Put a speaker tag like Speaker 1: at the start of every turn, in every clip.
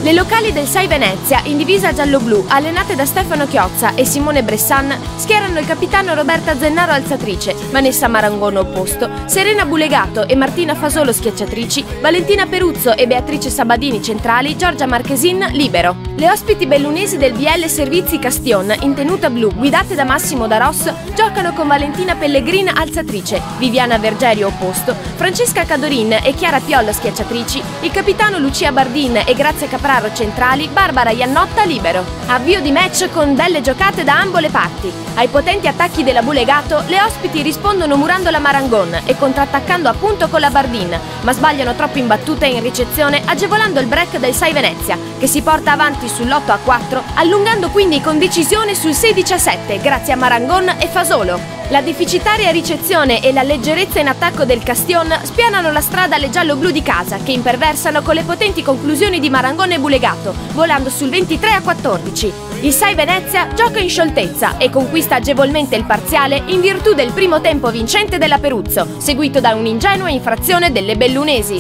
Speaker 1: Le locali del SAI Venezia, in divisa giallo-blu, allenate da Stefano Chiozza e Simone Bressan, schierano il capitano Roberta Zennaro alzatrice, Vanessa Marangono opposto, Serena Bulegato e Martina Fasolo schiacciatrici, Valentina Peruzzo e Beatrice Sabadini centrali, Giorgia Marchesin libero. Le ospiti bellunesi del BL Servizi Castion, in tenuta blu, guidate da Massimo Daros, giocano con Valentina Pellegrin alzatrice, Viviana Vergerio opposto, Francesca Cadorin e Chiara Piollo schiacciatrici, il capitano Lucia Bardin e Grazia Capraro centrali, Barbara Iannotta libero. Avvio di match con belle giocate da ambo le parti. Ai potenti attacchi della Bulegato, le ospiti rispondono murando la Marangon e contrattaccando appunto con la Bardin, ma sbagliano troppo in battuta e in ricezione, agevolando il break del SAI Venezia, che si porta avanti sull'8-4, allungando quindi con decisione sul 16-7 grazie a Marangon e Fasolo. La deficitaria ricezione e la leggerezza in attacco del Castion spianano la strada alle giallo-blu di casa, che imperversano con le potenti conclusioni di Marangon e Bulegato, volando sul 23-14. Il SAI Venezia gioca in scioltezza e conquista agevolmente il parziale in virtù del primo tempo vincente della Peruzzo, seguito da un'ingenua infrazione delle bellunesi.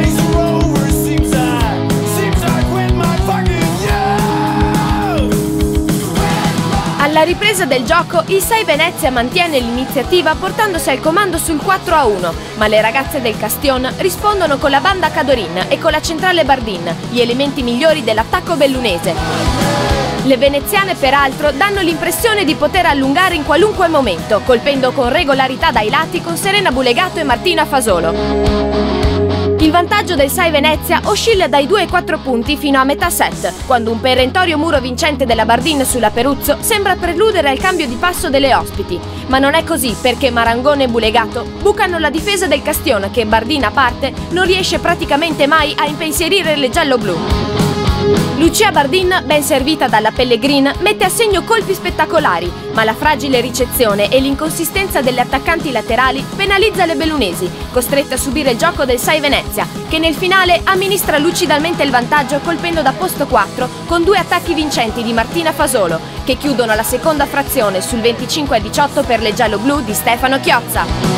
Speaker 1: Alla ripresa del gioco, il SAI Venezia mantiene l'iniziativa portandosi al comando sul 4-1, ma le ragazze del Castion rispondono con la banda Cadorin e con la centrale Bardin, gli elementi migliori dell'attacco bellunese. Le veneziane peraltro danno l'impressione di poter allungare in qualunque momento, colpendo con regolarità dai lati con Serena Bulegato e Martina Fasolo. Il vantaggio del SAI Venezia oscilla dai 2 ai 4 punti fino a metà set, quando un perentorio muro vincente della Bardin sulla Peruzzo sembra preludere al cambio di passo delle ospiti. Ma non è così, perché Marangone e Bulegato bucano la difesa del Castion che, Bardin a parte, non riesce praticamente mai a impensierire le giallo-blu. Lucia Bardin, ben servita dalla Pellegrin, mette a segno colpi spettacolari, ma la fragile ricezione e l'inconsistenza delle attaccanti laterali penalizza le bellunesi, costrette a subire il gioco del SAI Venezia, che nel finale amministra lucidamente il vantaggio colpendo da posto 4 con 2 attacchi vincenti di Martina Fasolo, che chiudono la seconda frazione sul 25-18 per le giallo-blu di Stefano Chiozza.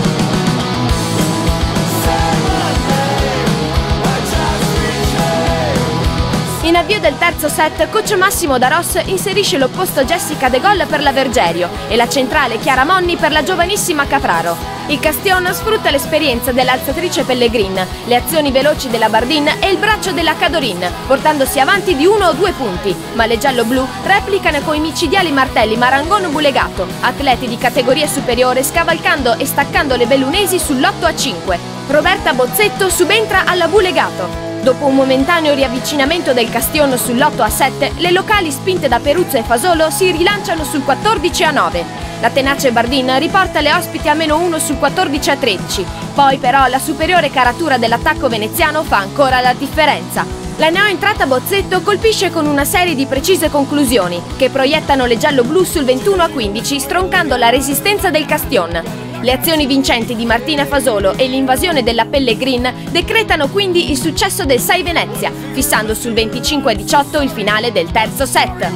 Speaker 1: In avvio del terzo set, coach Massimo Daros inserisce l'opposto Jessica De Gol per la Vergerio e la centrale Chiara Monni per la giovanissima Capraro. Il Castion sfrutta l'esperienza dell'alzatrice Pellegrin, le azioni veloci della Bardin e il braccio della Cadorin, portandosi avanti di 1 o 2 punti, ma le giallo-blu replicano con i micidiali martelli Marangono Bulegato, atleti di categoria superiore, scavalcando e staccando le bellunesi sull'8-5. Roberta Bozzetto subentra alla Bulegato. Dopo un momentaneo riavvicinamento del Castion sull'8-7, le locali spinte da Peruzzo e Fasolo si rilanciano sul 14-9. La tenace Bardin riporta le ospiti a -1 sul 14-13. Poi però la superiore caratura dell'attacco veneziano fa ancora la differenza. La neoentrata Bozzetto colpisce con una serie di precise conclusioni, che proiettano le giallo-blu sul 21-15, stroncando la resistenza del Castion. Le azioni vincenti di Martina Fasolo e l'invasione della Pellegrin decretano quindi il successo del SAI Venezia, fissando sul 25-18 il finale del terzo set.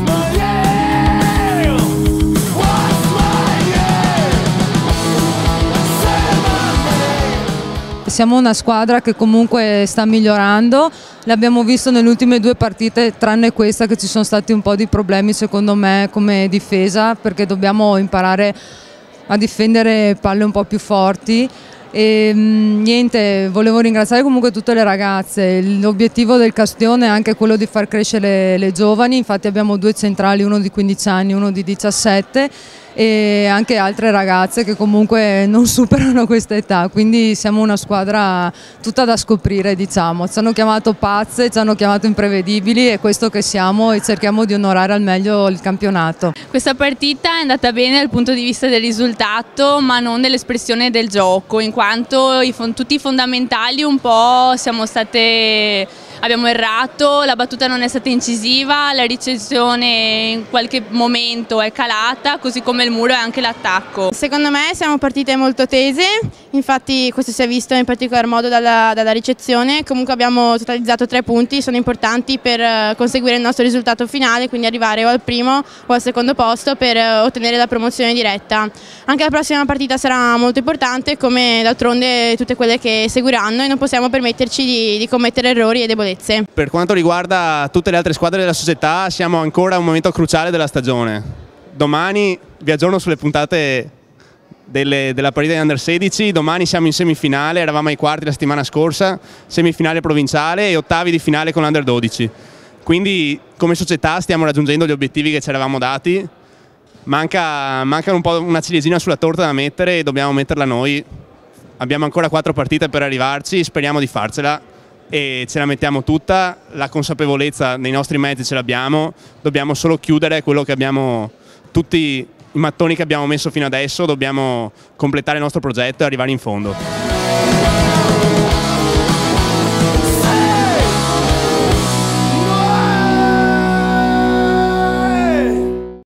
Speaker 2: Siamo una squadra che comunque sta migliorando, l'abbiamo visto nelle ultime 2 partite, tranne questa che ci sono stati un po' di problemi secondo me come difesa, perché dobbiamo imparare a difendere palle un po' più forti. E niente, volevo ringraziare comunque tutte le ragazze. L'obiettivo del Castion è anche quello di far crescere le giovani, infatti abbiamo 2 centrali, uno di 15 anni, uno di 17 e anche altre ragazze che comunque non superano questa età, quindi siamo una squadra tutta da scoprire, diciamo. Ci hanno chiamato pazze, ci hanno chiamato imprevedibili, è questo che siamo e cerchiamo di onorare al meglio il campionato.
Speaker 3: Questa partita è andata bene dal punto di vista del risultato, ma non dell'espressione del gioco, in quanto tutti i fondamentali un po' abbiamo errato, la battuta non è stata incisiva, la ricezione in qualche momento è calata, così come il muro e anche l'attacco.
Speaker 4: Secondo me siamo partite molto tese, infatti questo si è visto in particolar modo dalla ricezione. Comunque abbiamo totalizzato 3 punti, sono importanti per conseguire il nostro risultato finale, quindi arrivare o al primo o al secondo posto per ottenere la promozione diretta. Anche la prossima partita sarà molto importante, come d'altronde tutte quelle che seguiranno, e non possiamo permetterci di commettere errori e debolezze. sicurezze.
Speaker 5: Per quanto riguarda tutte le altre squadre della società, siamo ancora a un momento cruciale della stagione. Domani vi aggiorno sulle puntate della partita di Under 16, domani siamo in semifinale, eravamo ai quarti la settimana scorsa, semifinale provinciale e ottavi di finale con l'Under 12. Quindi come società stiamo raggiungendo gli obiettivi che ci eravamo dati, manca un po' una ciliegina sulla torta da mettere e dobbiamo metterla noi. Abbiamo ancora 4 partite per arrivarci, speriamo di farcela e ce la mettiamo tutta, la consapevolezza nei nostri mezzi ce l'abbiamo, dobbiamo solo chiudere quello che abbiamo, tutti i mattoni che abbiamo messo fino adesso, dobbiamo completare il nostro progetto e arrivare in fondo.